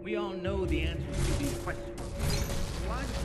We all know the answers to these questions. Why do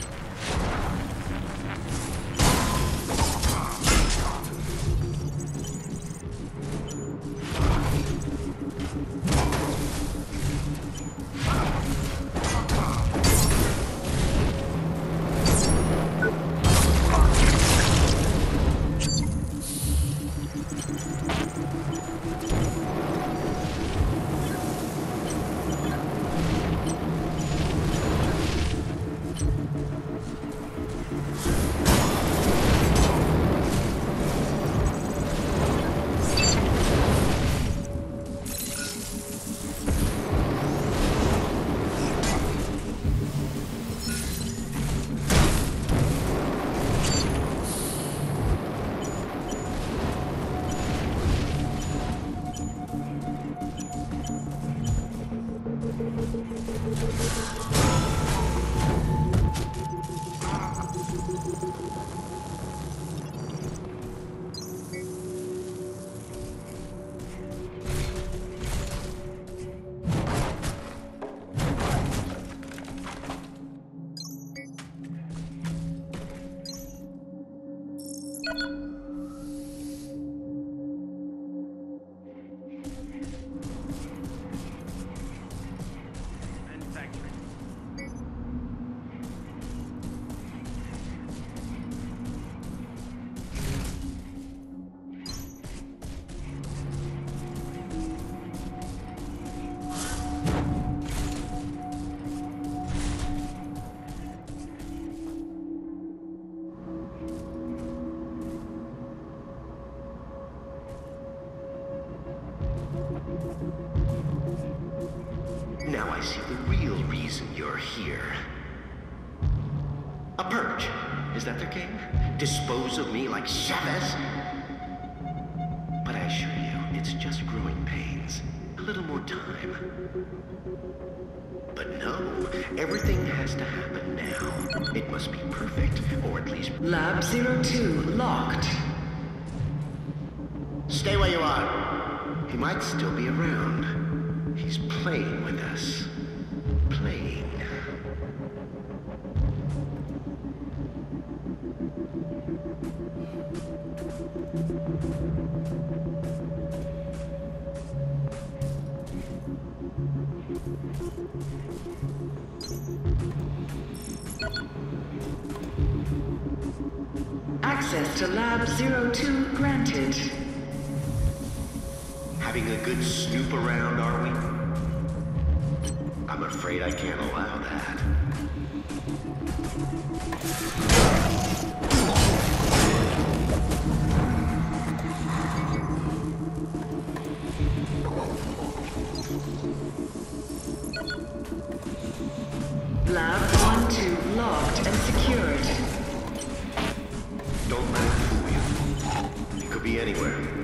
Now I see the real reason you're here. A purge. Is that their game? Dispose of me like Chavez? But I assure you, it's just growing pains. A little more time. But no, everything has to happen now. It must be perfect, or at least... Lab 02 locked. Stay where you are. He might still be around. He's playing with us. Playing. Access to Lab 02 granted. Having a good snoop around, are we? I'm afraid I can't allow that. Lab 12 locked and secured. Don't let it fool you. He could be anywhere.